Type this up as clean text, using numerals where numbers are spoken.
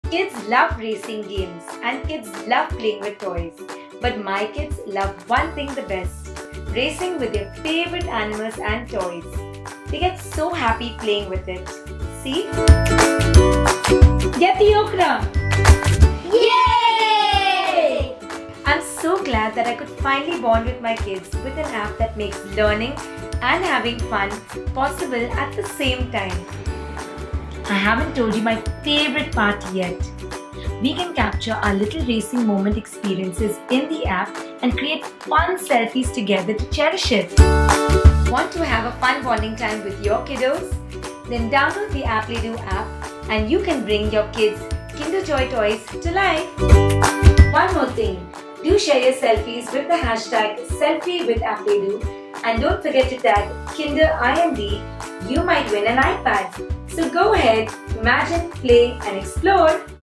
Kids love racing games and kids love playing with toys. But my kids love one thing the best, racing with their favorite animals and toys. They get so happy playing with it. See? Get the okra! Yay! I'm so glad that I could finally bond with my kids with an app that makes learning and having fun possible at the same time. I haven't told you my favorite part yet. We can capture our little racing moment experiences in the app and create fun selfies together to cherish it. Want to have a fun bonding time with your kiddos? Then download the Appledo app and you can bring your kids' Kinder Joy toys to life. One more thing, do share your selfies with the hashtag #SelfieWithAppledo and don't forget to tag KinderIMD. You might win an iPad. So go ahead, imagine, play and explore.